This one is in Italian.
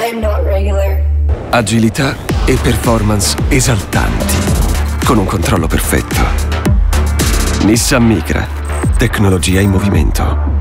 I'm not regular. Agilità e performance esaltanti, con un controllo perfetto. Nissan Micra, tecnologia in movimento.